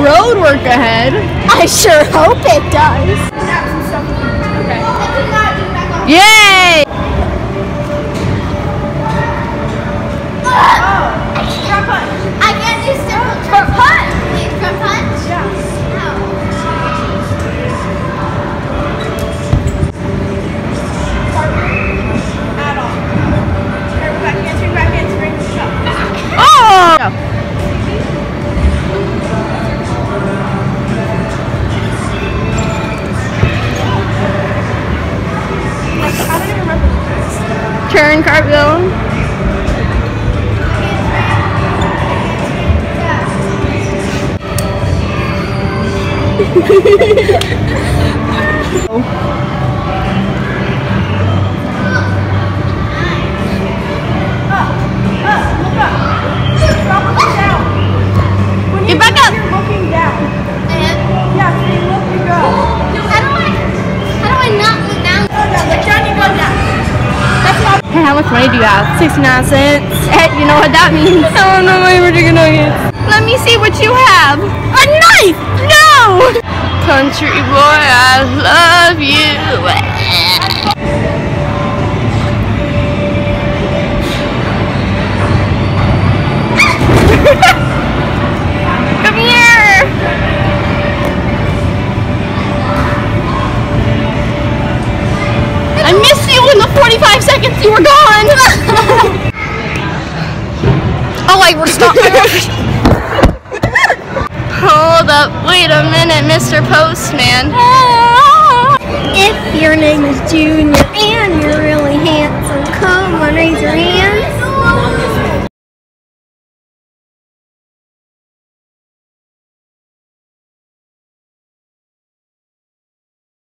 road work ahead. I sure hope it does. Yay! I can't do simple front punch. Front punch? Yeah. Oh! I don't even remember. Turn, cartwheel. Get back up! You're looking down. Yeah, so you look, you go. How do I not look down? Look down, you go down. That's not. Hey, how much money do you have? 69 cents. Hey, you know what that means? I don't know my chicken nuggets. Let me see what you have. A knife! No! Country boy, I love you. Come here! I missed you in the 45 seconds you were gone! Oh wait, we're stopping. Hold up, wait a minute, Mr. Postman. If your name is Junior and you're really handsome, come on, raise your hand.